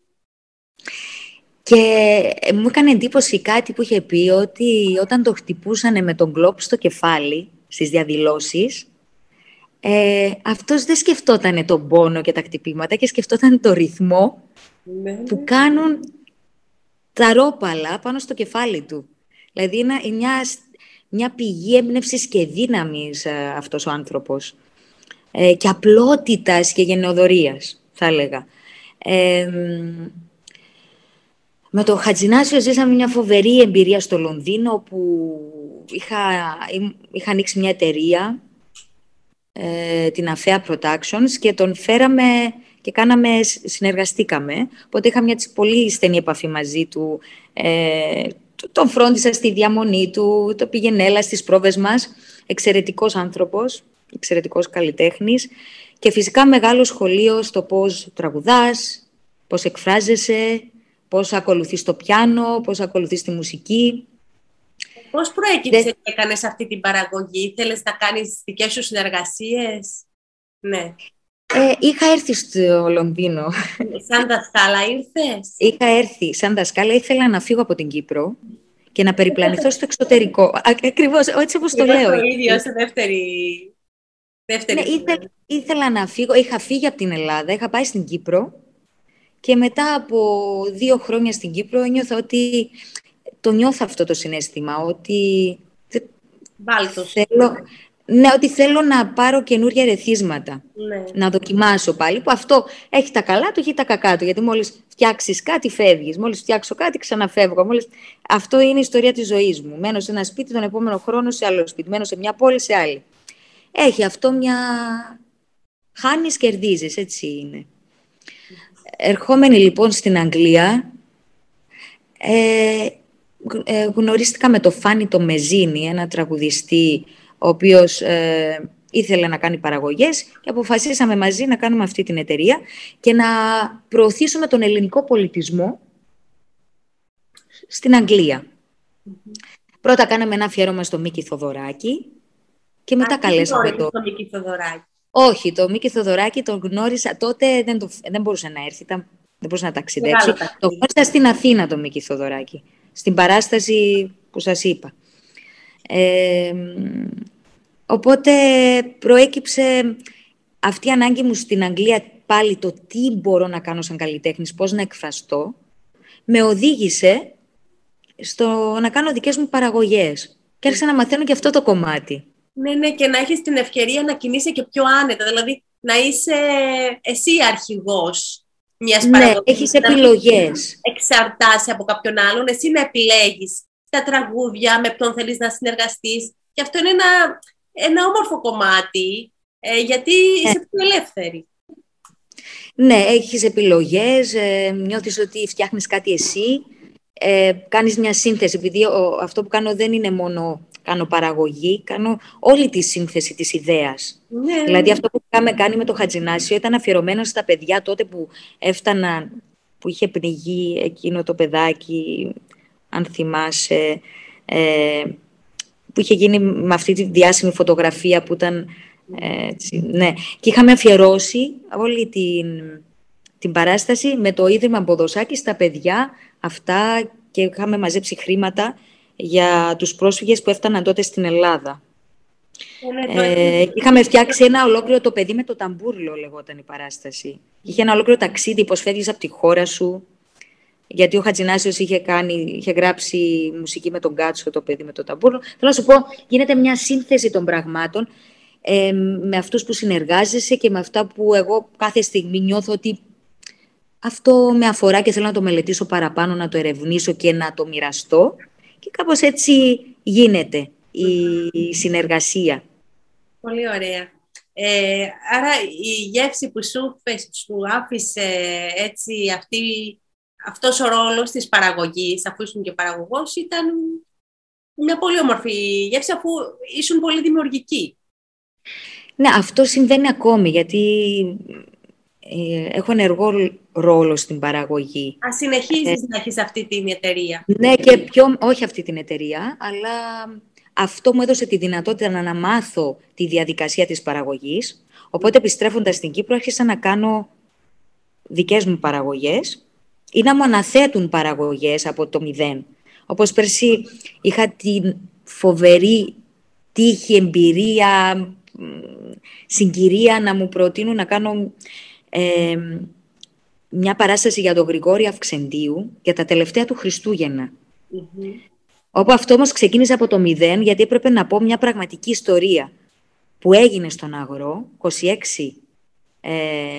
[SPEAKER 2] Και μου έκανε εντύπωση κάτι που είχε πει, ότι όταν το χτυπούσανε με τον κλόπ στο κεφάλι στις διαδηλώσεις, ε, αυτός δεν σκεφτόταν τον πόνο και τα χτυπήματα και σκεφτόταν το ρυθμό που κάνουν τα ρόπαλα πάνω στο κεφάλι του. Δηλαδή είναι μια, μια πηγή έμπνευσης και δύναμης ε, αυτός ο άνθρωπος. Ε, και απλότητας και γενναιοδωρίας, θα έλεγα. Ε, με το Χατζηνάσιο ζήσαμε μια φοβερή εμπειρία στο Λονδίνο, όπου είχα, είχα ανοίξει μια εταιρεία, ε, την Αφέα Productions, και τον φέραμε και κάναμε, συνεργαστήκαμε. Οπότε είχα μια πολύ στενή επαφή μαζί του. Ε, τον φρόντισα στη διαμονή του, το πήγαινε έλα στις πρόβες μας. Εξαιρετικός άνθρωπος, εξαιρετικός καλλιτέχνης. Και φυσικά μεγάλο σχολείο στο πώς τραγουδάς, πώς εκφράζεσαι, πώς ακολουθείς το πιάνο, πώς ακολουθείς τη μουσική.
[SPEAKER 1] Πώς προέκυψε και έκανες αυτή την παραγωγή? Θέλεις να κάνεις δικές σου συνεργασίες? Ναι.
[SPEAKER 2] Ε, είχα έρθει στο Λονδίνο.
[SPEAKER 1] Σαν δασκάλα ήρθες?
[SPEAKER 2] Είχα έρθει σαν δασκάλα, ήθελα να φύγω από την Κύπρο και να περιπλανηθώ στο εξωτερικό. Ακριβώς, έτσι όπως το λέω.
[SPEAKER 1] Το ίδιο, σε δεύτερη... δεύτερη
[SPEAKER 2] ναι, ήθελα, ήθελα να φύγω, είχα φύγει από την Ελλάδα, είχα πάει στην Κύπρο και μετά από δύο χρόνια στην Κύπρο νιώθω ότι το νιώθω αυτό το συναίσθημα, ότι
[SPEAKER 1] Βάλτος.
[SPEAKER 2] θέλω, ναι, ότι θέλω να πάρω καινούργια ερεθίσματα,
[SPEAKER 1] ναι.
[SPEAKER 2] να δοκιμάσω πάλι, που αυτό έχει τα καλά του, έχει τα κακά του, γιατί μόλις φτιάξεις κάτι φεύγεις, μόλις φτιάξω κάτι ξαναφεύγω. Μόλις... Αυτό είναι η ιστορία της ζωής μου. Μένω σε ένα σπίτι, τον επόμενο χρόνο σε άλλο σπίτι, μένω σε μια πόλη, σε άλλη. Έχει αυτό μια... Χάνεις, κερδίζεις, έτσι είναι. Ερχόμενοι λοιπόν στην Αγγλία, ε, ε, γνωρίστηκα με το Φάνη το Μεζίνη, ένα τραγουδιστή, ο οποίος ε, ήθελε να κάνει παραγωγές, και αποφασίσαμε μαζί να κάνουμε αυτή την εταιρεία και να προωθήσουμε τον ελληνικό πολιτισμό στην Αγγλία. Mm-hmm. Πρώτα κάναμε ένα αφιέρωμα στο Μίκη Θοδωράκη και μετά Α, καλέσαμε το...
[SPEAKER 1] το Μίκη Θοδωράκη.
[SPEAKER 2] Όχι, το Μίκη Θοδωράκη τον γνώρισα τότε, δεν, το, δεν μπορούσε να έρθει, ήταν, δεν μπορούσε να ταξιδέψει. Το γνώρισα στην Αθήνα το Μίκη Θοδωράκη, στην παράσταση που σας είπα. Ε, οπότε προέκυψε αυτή η ανάγκη μου στην Αγγλία πάλι, το τι μπορώ να κάνω σαν καλλιτέχνης, πώς να εκφραστώ, με οδήγησε στο να κάνω δικές μου παραγωγές. Και άρχισα να μαθαίνω και αυτό το κομμάτι.
[SPEAKER 1] Ναι, ναι, και να έχεις την ευκαιρία να κινείσαι και πιο άνετα, δηλαδή να είσαι εσύ αρχηγός μιας παραγωγής.
[SPEAKER 2] Ναι, έχεις επιλογές.
[SPEAKER 1] Εξαρτάσαι από κάποιον άλλον, εσύ να επιλέγεις τα τραγούδια, με ποιον θέλεις να συνεργαστείς. Και αυτό είναι ένα, ένα όμορφο κομμάτι, ε, γιατί
[SPEAKER 2] ναι.
[SPEAKER 1] είσαι πιο ελεύθερη.
[SPEAKER 2] Ναι, έχεις επιλογές, ε, νιώθεις ότι φτιάχνεις κάτι εσύ, ε, κάνεις μια σύνθεση, επειδή ο, αυτό που κάνω δεν είναι μόνο κάνω παραγωγή, κάνω όλη τη σύνθεση της ιδέας.
[SPEAKER 1] Ναι,
[SPEAKER 2] Δηλαδή
[SPEAKER 1] ναι.
[SPEAKER 2] αυτό που είχαμε κάνει με το Χατζηνάσιο ήταν αφιερωμένο στα παιδιά τότε που έφταναν, που είχε πνιγεί εκείνο το παιδάκι, αν θυμάσαι, ε, που είχε γίνει με αυτή τη διάσημη φωτογραφία που ήταν, ε, έτσι, ναι. Και είχαμε αφιερώσει όλη την, την παράσταση με το Ίδρυμα Μποδοσάκη στα παιδιά αυτά και είχαμε μαζέψει χρήματα για τους πρόσφυγες που έφταναν τότε στην Ελλάδα. Ε, είχαμε φτιάξει ένα ολόκληρο το παιδί με το ταμπούρλο, λεγόταν η παράσταση. Είχε ένα ολόκληρο ταξίδι, πώς φεύγεις από τη χώρα σου. Γιατί ο Χατζηνάσιος είχε, κάνει, είχε γράψει μουσική με τον Κάτσο, το παιδί με το ταμπούρλο. Θέλω να σου πω, γίνεται μια σύνθεση των πραγμάτων ε, με αυτούς που συνεργάζεσαι και με αυτά που εγώ κάθε στιγμή νιώθω ότι αυτό με αφορά και θέλω να το μελετήσω παραπάνω, να το ερευνήσω και να το μοιραστώ. Και κάπως έτσι γίνεται η συνεργασία.
[SPEAKER 1] Πολύ ωραία. Ε, άρα η γεύση που σου, σου άφησε έτσι αυτή, αυτός ο ρόλος της παραγωγής, αφού ήσουν και παραγωγός, ήταν μια πολύ όμορφη γεύση, αφού ήσουν πολύ δημιουργική.
[SPEAKER 2] Ναι, αυτό συμβαίνει ακόμη, γιατί ε, έχω ενεργό ρόλο στην παραγωγή.
[SPEAKER 1] Α, συνεχίζεις ε, να έχεις αυτή την εταιρεία.
[SPEAKER 2] Ναι, και πιο, όχι αυτή την εταιρεία, αλλά αυτό μου έδωσε τη δυνατότητα να αναμάθω τη διαδικασία της παραγωγής. Οπότε, επιστρέφοντας στην Κύπρο, άρχισα να κάνω δικές μου παραγωγές ή να μου αναθέτουν παραγωγές από το μηδέν. Όπως πέρσι είχα την φοβερή τύχη, εμπειρία, συγκυρία να μου προτείνουν να κάνω ε, μια παράσταση για τον Γρηγόρη Αυξεντίου για τα τελευταία του Χριστούγεννα. Mm-hmm. Όπου αυτό όμως ξεκίνησε από το μηδέν, γιατί έπρεπε να πω μια πραγματική ιστορία που έγινε στον Αγρό είκοσι έξι ε,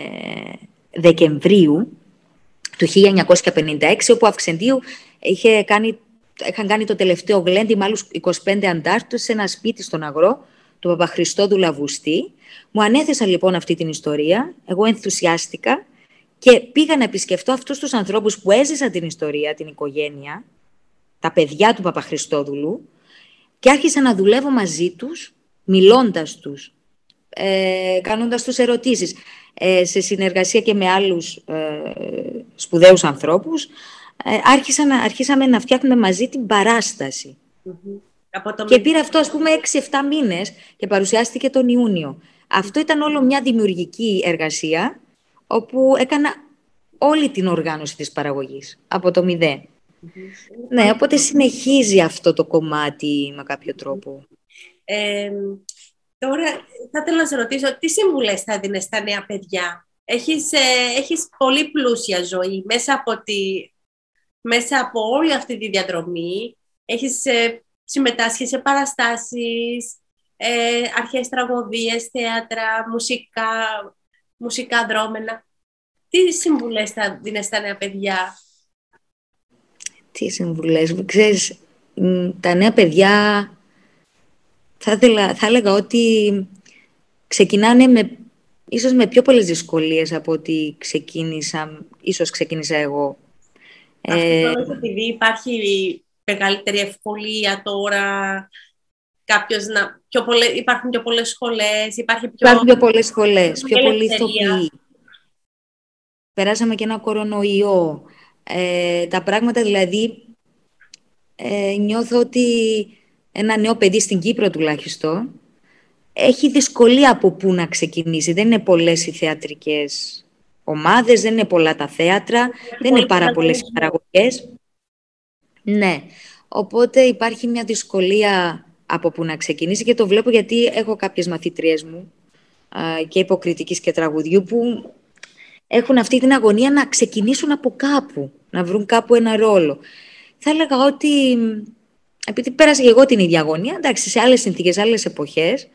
[SPEAKER 2] Δεκεμβρίου του χίλια εννιακόσια πενήντα έξι, όπου ο Αυξεντίου είχε κάνει, είχαν κάνει το τελευταίο γλέντι με άλλους είκοσι πέντε αντάρτους σε ένα σπίτι στον Αγρό του Παπαχριστόδου Λαβουστή. Μου ανέθεσαν λοιπόν αυτή την ιστορία, εγώ ενθουσιάστηκα και πήγα να επισκεφτώ αυτούς τους ανθρώπους που έζησαν την ιστορία, την οικογένεια, τα παιδιά του Παπαχριστόδουλου, και άρχισα να δουλεύω μαζί τους, μιλώντας τους, ε, κάνοντας τους ερωτήσεις, ε, σε συνεργασία και με άλλους ε, σπουδαίους ανθρώπους, ε, άρχισα να, αρχίσαμε να φτιάχνουμε μαζί την παράσταση. Mm-hmm. Από το και πήρε αυτό, ας πούμε, έξι εφτά μήνες και παρουσιάστηκε τον Ιούνιο. Αυτό ήταν όλο μια δημιουργική εργασία, όπου έκανα όλη την οργάνωση της παραγωγής, από το μηδέν. Mm-hmm. Ναι, οπότε συνεχίζει αυτό το κομμάτι με κάποιο τρόπο.
[SPEAKER 1] Ε, τώρα, θα ήθελα να σε ρωτήσω, τι συμβουλές θα δίνεις στα νέα παιδιά? Έχεις, ε, έχεις πολύ πλούσια ζωή μέσα από, τη, μέσα από όλη αυτή τη διαδρομή. Έχεις ε, συμμετάσχει σε παραστάσεις, ε, αρχές τραγωδίες, θέατρα, μουσικά, μουσικά δρόμενα. Τι συμβουλές θα δίνεις στα νέα παιδιά?
[SPEAKER 2] Τι συμβουλές, ξέρεις, τα νέα παιδιά θα, ήθελα, θα έλεγα ότι ξεκινάνε με, ίσως με πιο πολλές δυσκολίες από ότι ξεκίνησα, ίσως ξεκίνησα εγώ.
[SPEAKER 1] Αυτό ε, επειδή υπάρχει μεγαλύτερη ευκολία τώρα, κάποιος να, πιο πολλές, υπάρχουν πιο πολλές σχολές, υπάρχει πιο,
[SPEAKER 2] υπάρχουν πιο πολλές σχολές, πιο πολλοί ηθοποιοί. Περάσαμε και ένα κορονοϊό. Ε, τα πράγματα δηλαδή, ε, νιώθω ότι ένα νέο παιδί στην Κύπρο τουλάχιστον έχει δυσκολία από πού να ξεκινήσει. Δεν είναι πολλές οι θεατρικές ομάδες, δεν είναι πολλά τα θέατρα, είναι δεν είναι πάρα πολλές οι παραγωγές. Ναι, οπότε υπάρχει μια δυσκολία από πού να ξεκινήσει και το βλέπω γιατί έχω κάποιες μαθήτριές μου α, και υποκριτικής και τραγουδιού που έχουν αυτή την αγωνία να ξεκινήσουν από κάπου, να βρουν κάπου ένα ρόλο. Θα έλεγα ότι, επειδή πέρασα και εγώ την ίδια αγωνία, εντάξει, σε άλλες συνθήκες, άλλες εποχές,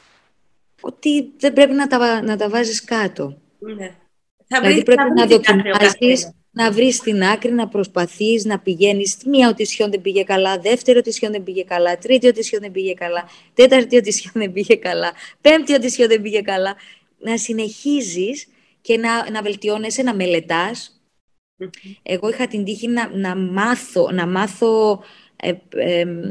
[SPEAKER 2] ότι δεν πρέπει να τα, να τα βάζεις κάτω.
[SPEAKER 1] Ναι.
[SPEAKER 2] Δηλαδή πρέπει να δοκιμάζεις, να βρεις την άκρη, να προσπαθείς, να πηγαίνεις. Μία οτισιόν δεν πήγε καλά, δεύτερη οτισιόν δεν πήγε καλά, τρίτη οτισιόν δεν πήγε καλά, τέταρτη οτισιόν δεν πήγε καλά, πέμπτη οτισιόν δεν πήγε καλά. Να συνεχίζεις και να, να βελτιώνεσαι, να μελετάς. Mm-hmm. Εγώ είχα την τύχη να, να μάθω, να μάθω ε, ε,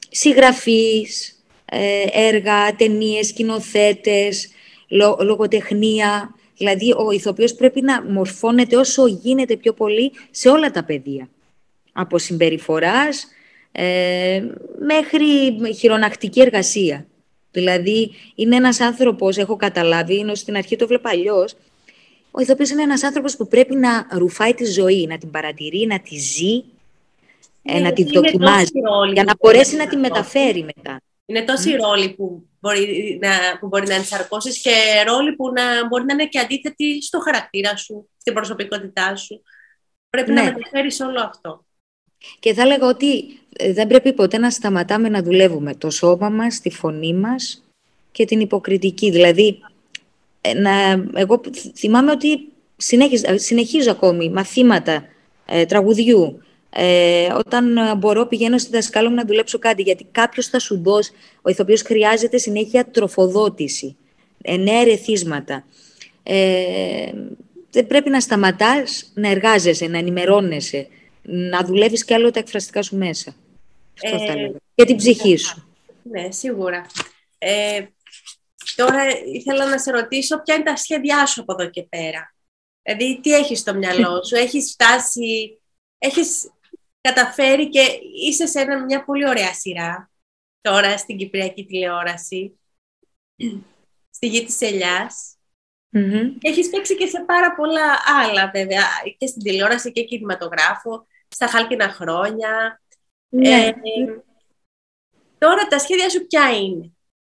[SPEAKER 2] συγγραφείς, ε, έργα, ταινίες, σκηνοθέτες, λο, λογοτεχνία. Δηλαδή, ο ηθοποιός πρέπει να μορφώνεται όσο γίνεται πιο πολύ σε όλα τα πεδία. Από συμπεριφοράς ε, μέχρι χειρονακτική εργασία. Δηλαδή, είναι ένας άνθρωπος, έχω καταλάβει, ενώ στην αρχή το βλέπα αλλιώς, ο ηθοποιός είναι ένας άνθρωπος που πρέπει να ρουφάει τη ζωή, να την παρατηρεί, να τη ζει,
[SPEAKER 1] Ναι,
[SPEAKER 2] να τη
[SPEAKER 1] είναι
[SPEAKER 2] δοκιμάζει, για να μπορέσει να τη μεταφέρει μετά.
[SPEAKER 1] Είναι τόσοι mm. ρόλοι που μπορεί να, που μπορεί να ενσαρκώσεις και ρόλοι που να, μπορεί να είναι και αντίθετοι στο χαρακτήρα σου, στην προσωπικότητά σου. Πρέπει ναι. να μεταφέρεις όλο αυτό.
[SPEAKER 2] Και θα έλεγα ότι δεν πρέπει ποτέ να σταματάμε να δουλεύουμε το σώμα μας, τη φωνή μας και την υποκριτική. Δηλαδή, να, εγώ θυμάμαι ότι συνέχιζα, συνεχίζω ακόμη μαθήματα ε, τραγουδιού. Ε, όταν μπορώ πηγαίνω στη δασκάλα μου να δουλέψω κάτι, γιατί κάποιος θα σου δώσει, ο ηθοποιός χρειάζεται συνέχεια τροφοδότηση, ε, νέα ερεθίσματα. Ε, δεν πρέπει να σταματάς να εργάζεσαι, να ενημερώνεσαι, να δουλεύεις κι άλλο τα εκφραστικά σου μέσα. Αυτό ε, θα έλεγα. Για την ψυχή σου.
[SPEAKER 1] Ναι, σίγουρα. Ε, τώρα ήθελα να σε ρωτήσω ποια είναι τα σχέδιά σου από εδώ και πέρα. Δηλαδή, τι έχεις στο μυαλό σου, έχεις φτάσει, έχεις καταφέρει και είσαι σε ένα, μια πολύ ωραία σειρά τώρα στην κυπριακή τηλεόραση, στη Γη της Ελιάς.
[SPEAKER 2] Mm-hmm.
[SPEAKER 1] Έχεις παίξει και σε πάρα πολλά άλλα, βέβαια, και στην τηλεόραση και κινηματογράφο, στα χάλκινα χρόνια.
[SPEAKER 2] Ναι.
[SPEAKER 1] Ε, τώρα τα σχέδια σου ποια είναι?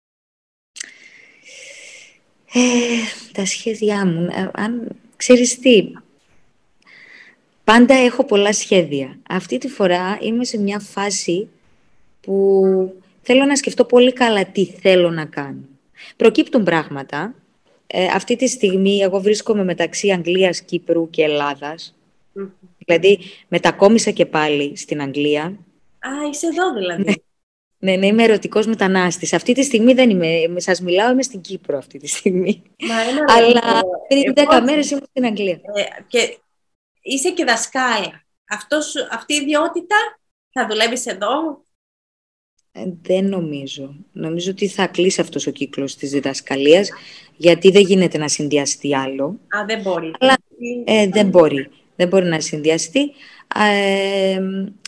[SPEAKER 2] Ε, τα σχέδιά μου, ε, αν ξέρεις τι, πάντα έχω πολλά σχέδια. Αυτή τη φορά είμαι σε μια φάση που θέλω να σκεφτώ πολύ καλά τι θέλω να κάνω. Προκύπτουν πράγματα. Ε, αυτή τη στιγμή εγώ βρίσκομαι μεταξύ Αγγλίας, Κύπρου και Ελλάδας. Mm. Δηλαδή μετακόμισα και πάλι στην Αγγλία.
[SPEAKER 1] Α, είσαι εδώ δηλαδή.
[SPEAKER 2] Ναι, ναι, ναι, είμαι ερωτικός μετανάστης. Αυτή τη στιγμή δεν είμαι, σας μιλάω, είμαι στην Κύπρο αυτή τη στιγμή.
[SPEAKER 1] Μα, είναι
[SPEAKER 2] Αλλά πριν δέκα μέρες ήμουν στην Αγγλία.
[SPEAKER 1] Ε, και είσαι και δασκάλα. Αυτός, αυτή η ιδιότητα θα δουλεύεις εδώ?
[SPEAKER 2] Ε, δεν νομίζω. Νομίζω ότι θα κλείσει αυτός ο κύκλος της διδασκαλίας, γιατί δεν γίνεται να συνδυαστεί άλλο.
[SPEAKER 1] Α, δεν μπορεί.
[SPEAKER 2] Αλλά, ε, δεν μπορεί. Δεν μπορεί να συνδυαστεί. Ε,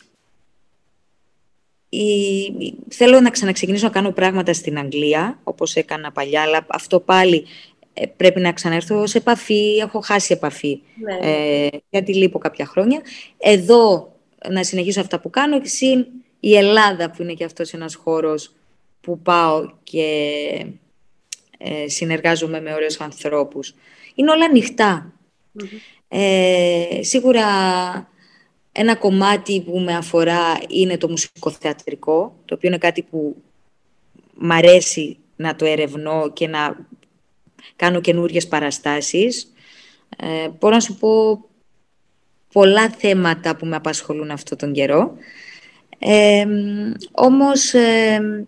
[SPEAKER 2] η, θέλω να ξαναξεκινήσω να κάνω πράγματα στην Αγγλία, όπως έκανα παλιά, αλλά αυτό πάλι ε, πρέπει να ξαναρθώ σε επαφή. Έχω χάσει επαφή,
[SPEAKER 1] ναι.
[SPEAKER 2] ε, γιατί λείπω κάποια χρόνια. Εδώ να συνεχίσω αυτά που κάνω και συν η Ελλάδα, που είναι και αυτός ένας χώρος που πάω και ε, συνεργάζομαι με ωραίους ανθρώπους. Είναι όλα ανοιχτά. Mm-hmm. Ε, σίγουρα ένα κομμάτι που με αφορά είναι το μουσικοθεατρικό, το οποίο είναι κάτι που μ' αρέσει να το ερευνώ και να κάνω καινούριες παραστάσεις. Ε, μπορώ να σου πω πολλά θέματα που με απασχολούν αυτόν τον καιρό. Ε, όμως ε,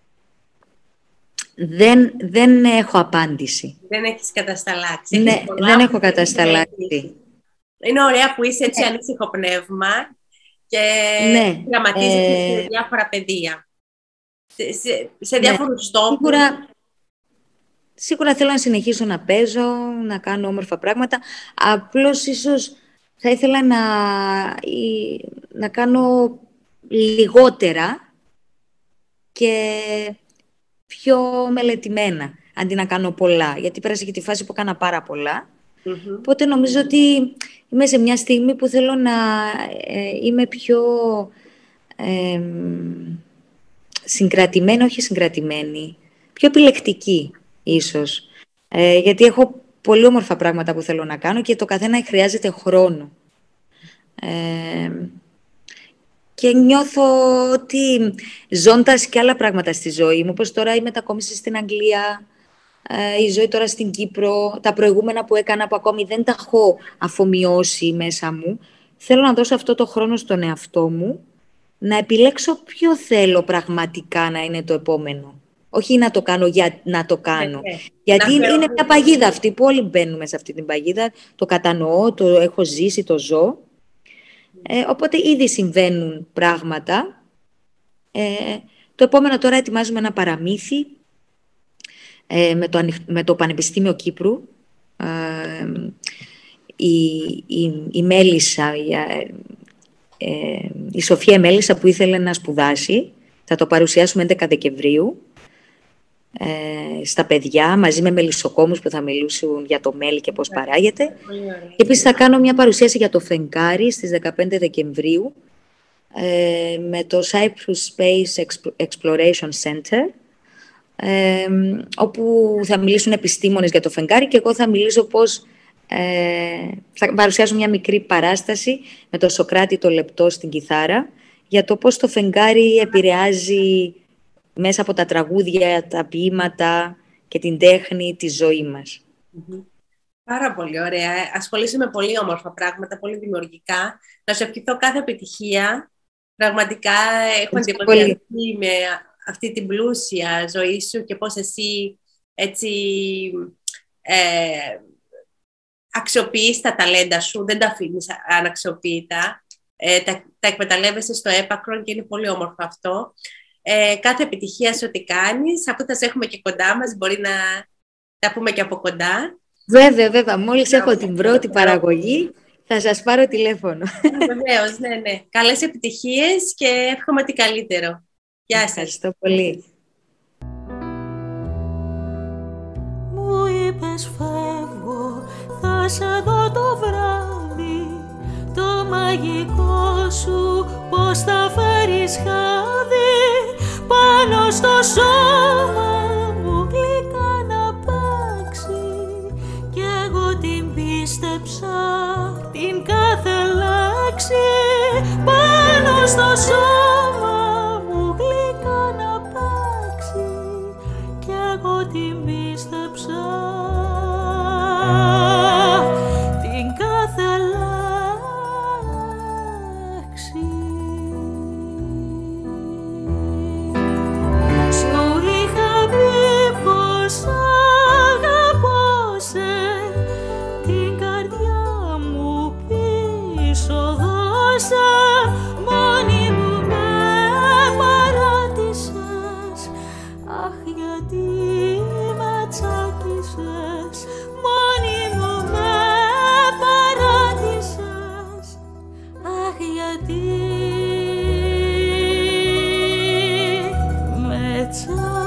[SPEAKER 2] δεν, δεν έχω απάντηση.
[SPEAKER 1] Δεν έχεις κατασταλάξει.
[SPEAKER 2] Ναι, δεν έχω κατασταλάξει.
[SPEAKER 1] Είναι ωραία που είσαι έτσι ναι. ανήσυχο πνεύμα και
[SPEAKER 2] ναι.
[SPEAKER 1] γραμματίζεσαι
[SPEAKER 2] ε...
[SPEAKER 1] σε διάφορα πεδία. Σε, σε, σε διάφορους ναι. στόχους.
[SPEAKER 2] Σίγουρα, σίγουρα θέλω να συνεχίσω να παίζω, να κάνω όμορφα πράγματα. Απλώς ίσως θα ήθελα να, να κάνω λιγότερα και πιο μελετημένα, αντί να κάνω πολλά. Γιατί πέρασε και τη φάση που έκανα πάρα πολλά. Mm-hmm. Οπότε νομίζω ότι είμαι σε μια στιγμή που θέλω να ε, είμαι πιο ε, συγκρατημένη, όχι συγκρατημένη, πιο επιλεκτική ίσως. Ε, γιατί έχω πολύ όμορφα πράγματα που θέλω να κάνω και το καθένα χρειάζεται χρόνο. Ε, και νιώθω ότι ζώντας και άλλα πράγματα στη ζωή μου, όπως τώρα η μετακόμιση στην Αγγλία, η ζωή τώρα στην Κύπρο, τα προηγούμενα που έκανα που ακόμη δεν τα έχω αφομοιώσει μέσα μου, θέλω να δώσω αυτό το χρόνο στον εαυτό μου, να επιλέξω ποιο θέλω πραγματικά να είναι το επόμενο. Όχι να το κάνω για να το κάνω. Okay. Γιατί είναι, είναι μια παγίδα αυτή που όλοι μπαίνουμε σε αυτή την παγίδα, το κατανοώ, το έχω ζήσει, το ζω. Ε, οπότε ήδη συμβαίνουν πράγματα. Ε, Το επόμενο τώρα ετοιμάζουμε ένα παραμύθι ε, με, το, με το Πανεπιστήμιο Κύπρου. Ε, η, η, η Μέλισσα, η, ε, η Σοφία Μέλισσα που ήθελε να σπουδάσει, θα το παρουσιάσουμε έντεκα Δεκεμβρίου ε, στα παιδιά, μαζί με μελισσοκόμους που θα μιλήσουν για το μέλι και πώς παράγεται. Και επίσης θα κάνω μια παρουσίαση για το φεγγάρι στις δεκαπέντε Δεκεμβρίου ε, με το Cyprus Space Exploration Center, ε, όπου θα μιλήσουν επιστήμονες για το φεγγάρι και εγώ θα μιλήσω πώς ε, θα παρουσιάσω μια μικρή παράσταση με το Σοκράτη το λεπτό στην κιθάρα για το πώς το φεγγάρι επηρεάζει μέσα από τα τραγούδια, τα ποίηματα και την τέχνη τη ζωή μας.
[SPEAKER 1] Mm-hmm. Πάρα πολύ ωραία. Ασχολείσαι με πολύ όμορφα πράγματα, πολύ δημιουργικά. Να σου ευχηθώ κάθε επιτυχία. Πραγματικά έχω εντυπωσιαστεί με αυτή την πλούσια ζωή σου και πώς εσύ έτσι ε, αξιοποιείς τα ταλέντα σου, δεν τα αφήνεις αναξιοποιητά. Ε, τα, τα εκμεταλλεύεσαι στο έπακρο και είναι πολύ όμορφο αυτό. Ε, κάθε επιτυχία σε ό,τι κάνεις. Αφού θα σε έχουμε και κοντά μας, μπορεί να τα πούμε και από κοντά.
[SPEAKER 2] Βέβαια, βέβαια. Μόλις έχω την πρώτη παραγωγή, θα σας πάρω τηλέφωνο.
[SPEAKER 1] Βεβαίως, ναι, ναι. Καλές επιτυχίες και εύχομαι τι καλύτερο. Γεια σας.
[SPEAKER 2] Ευχαριστώ πολύ.
[SPEAKER 3] Μου είπες φεύγω, θα σε δω το βράδυ, το μαγικό σου πώς θα φέρεις χάδι πάνω στο σώμα μου γλυκά να παίξει κι εγώ την πίστεψα την κάθε λέξη πάνω στο σώμα μου γλυκά να παίξει κι εγώ την πίστεψα την κάθε λέξη. Σου είχα πει πως αγαπώ σε, την καρδιά μου πίσω δώσα, μόνη μου με παράτησες, αχ γιατί με τσάκισες, μόνη μου με παράτησες, αχ γιατί με τσάκισες.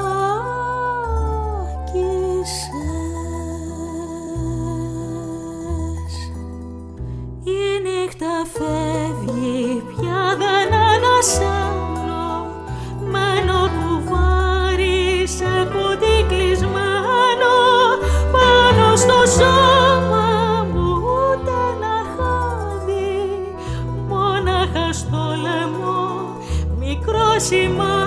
[SPEAKER 3] Η νύχτα φεύγει, πια δεν ανασένω, μένω κουβάρι σε κουτί κλεισμένο, πάνω στο σώμα μου ούτε ένα χάδι, μόναχα στο λαιμό μικρό σημάδι.